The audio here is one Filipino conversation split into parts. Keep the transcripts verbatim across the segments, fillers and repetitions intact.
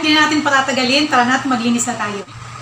hindi na natin patatagalin, tara na at maglinis na tayo.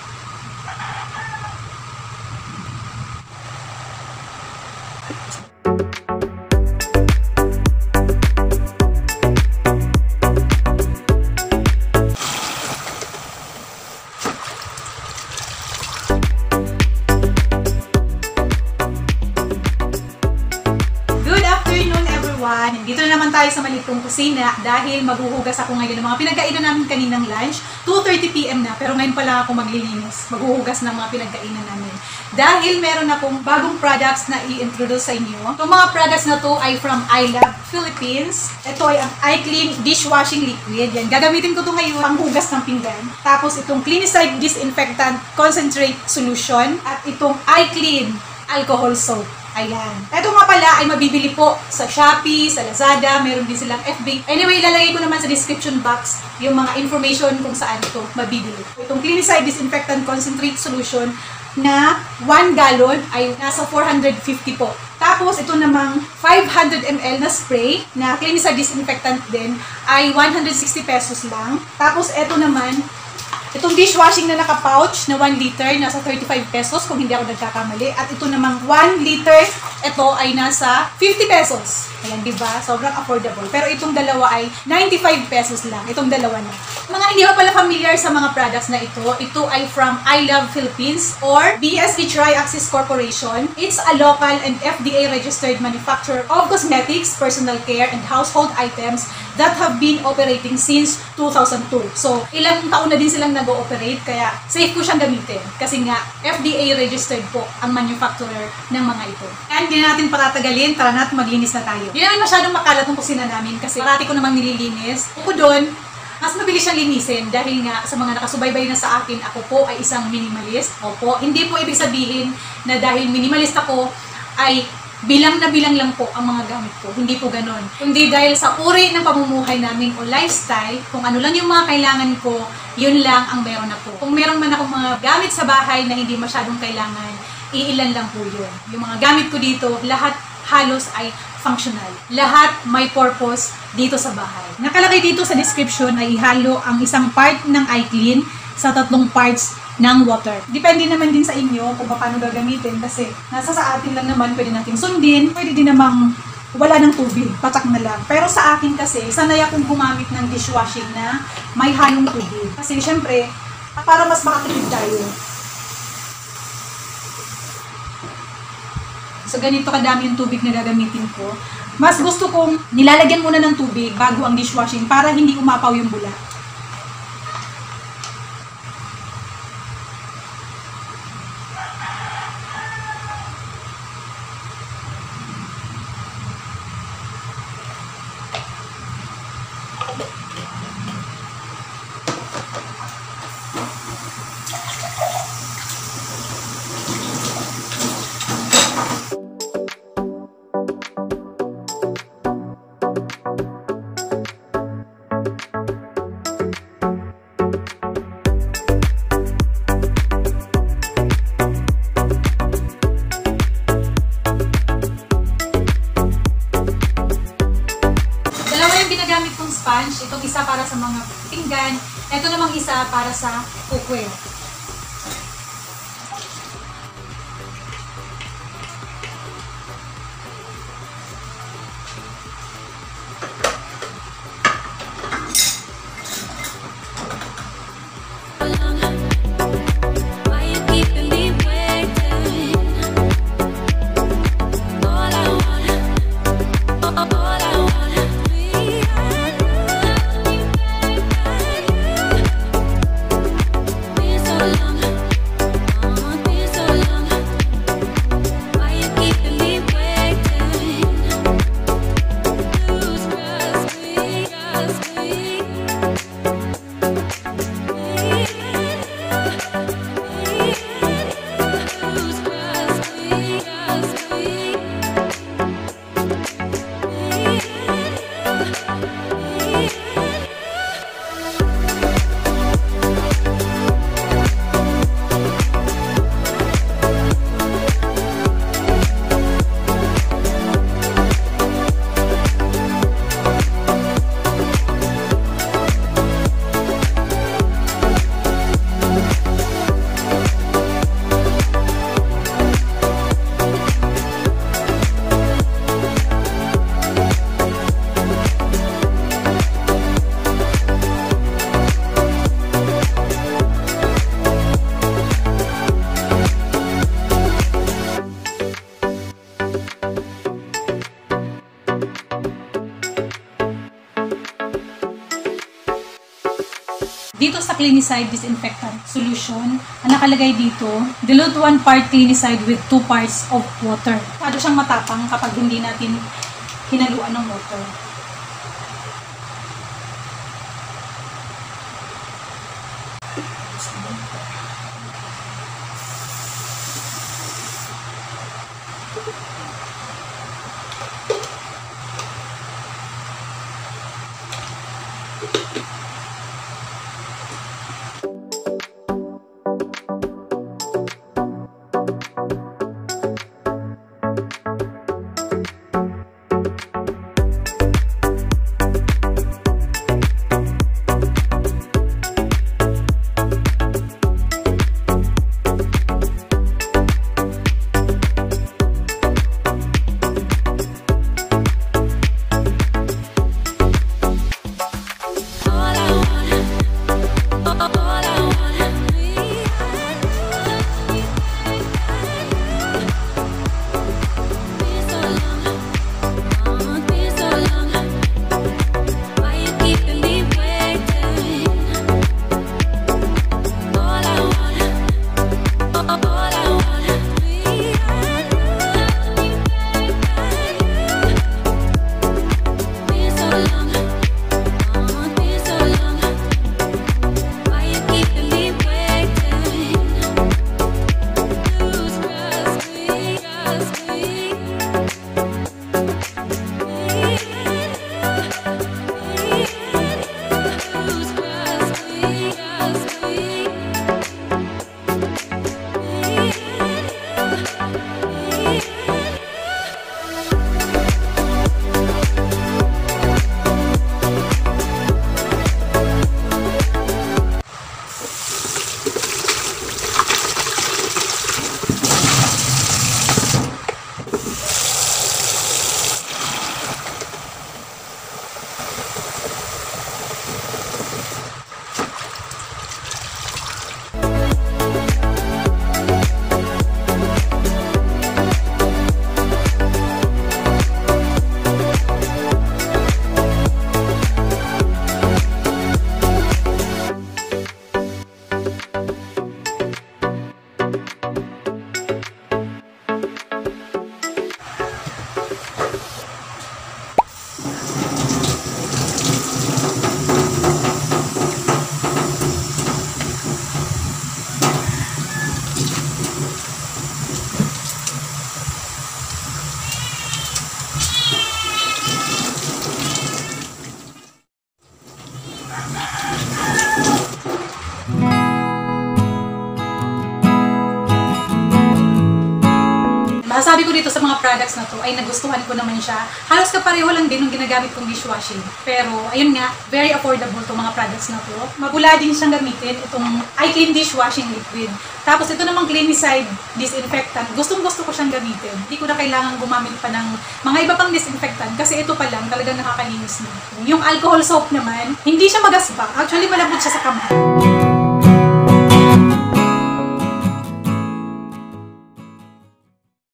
Dito na naman tayo sa malitong kusina dahil maghuhugas ako ngayon ng mga pinagkainan namin kaninang lunch. two thirty p m na, pero ngayon pala ako maglilinis. Maghuhugas ng mga pinagkainan namin. Dahil meron akong bagong products na i-introduce sa inyo. Itong mga products na to ay from iLab Philippines. Ito ay ang iClean Dishwashing Liquid. Yan, gagamitin ko to ngayon panghugas ng pinggan. Tapos itong Clinicide Disinfectant Concentrate Solution. At itong iClean Alcohol Soap. Ayan. Ito nga pala ay mabibili po sa Shopee, sa Lazada, meron din silang F B. Anyway, ilalagay ko naman sa description box yung mga information kung saan ito mabibili. Itong Clinicide Disinfectant Concentrate Solution na one gallon ay nasa four hundred fifty po. Tapos ito namang five hundred milliliters na spray na Clinicide Disinfectant din ay one hundred sixty pesos lang. Tapos ito naman, itong dishwashing na naka-pouch na one liter, nasa thirty-five pesos kung hindi ako nagkakamali. At ito namang one liter, ito ay nasa fifty pesos. Ayan, diba? Sobrang affordable. Pero itong dalawa ay ninety-five pesos lang. Itong dalawa na. Mga hindi pa pala familiar sa mga products na ito, ito ay from iLab Philippines or B S D Triaxis Corporation. It's a local and F D A-registered manufacturer of cosmetics, personal care, and household items that have been operating since two thousand two. So, ilang taon na din silang nag-ooperate, kaya safe ko siyang gamitin. Kasi nga, F D A-registered po ang manufacturer ng mga ito. And hindi na natin patatagalin, tara na at maglinis na tayo. Hindi naman masyadong makalat ng kusina namin kasi parati ko namang nililinis. Bukod doon, mas mabilis siyang linisin dahil nga sa mga nakasubaybay na sa akin, ako po ay isang minimalist. Opo, hindi po ibig sabihin na dahil minimalist ako ay bilang na bilang lang po ang mga gamit ko. Hindi po ganon. Kundi dahil sa uri ng pamumuhay namin o lifestyle, kung ano lang yung mga kailangan ko, yun lang ang meron ako. Kung meron man akong mga gamit sa bahay na hindi masyadong kailangan, iilan lang po yun. Yung mga gamit ko dito, lahat halos ay functional. Lahat may purpose dito sa bahay. Nakalagay dito sa description ay ihalo ang isang part ng iClean sa tatlong parts ng water. Depende naman din sa inyo kung paano gagamitin kasi nasa sa atin lang naman, pwede natin sundin, pwede din namang wala ng tubig, patak na lang. Pero sa akin kasi, sanay akong gumamit ng dishwashing na may halong tubig. Kasi syempre, para mas makatipid tayo. So ganito kadami yung tubig na gagamitin ko. Mas gusto kong nilalagyan muna ng tubig bago ang dishwashing para hindi umapaw yung bula. Ginagamit kong sponge, itong isa para sa mga pinggan, ito namang isa para sa cookware. So Dito sa Clinicide Disinfectant Solution, ang nakalagay dito, dilute one part Clinicide with two parts of water. Masyado siyang matapang kapag hindi natin hinaluan ng water. Masasabi ko dito sa mga products na to ay nagustuhan ko naman siya. Halos kapareho lang din ng ginagamit kong dishwashing. Pero ayun nga, very affordable itong mga products na to. Mabula din siyang gamitin itong iClean Dishwashing Liquid. Tapos ito namang Clinicide Disinfectant. Gustong gusto ko siyang gamitin. Hindi ko na kailangan gumamit pa ng mga iba pang disinfectant kasi ito pa lang talagang nakakalinis na. Yung alcohol soap naman, hindi siya magaspa. Actually malambot siya sa kamay.